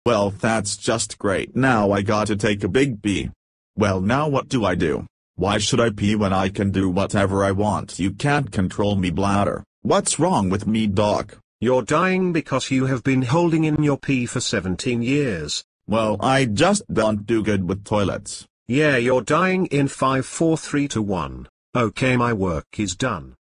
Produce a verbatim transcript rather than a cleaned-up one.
Well, that's just great. Now I gotta take a big pee. Well, now what do I do? Why should I pee when I can do whatever I want? You can't control me, bladder. What's wrong with me, doc? You're dying because you have been holding in your pee for seventeen years. Well, I just don't do good with toilets. Yeah, you're dying in five, four, three, two, one. Okay, my work is done.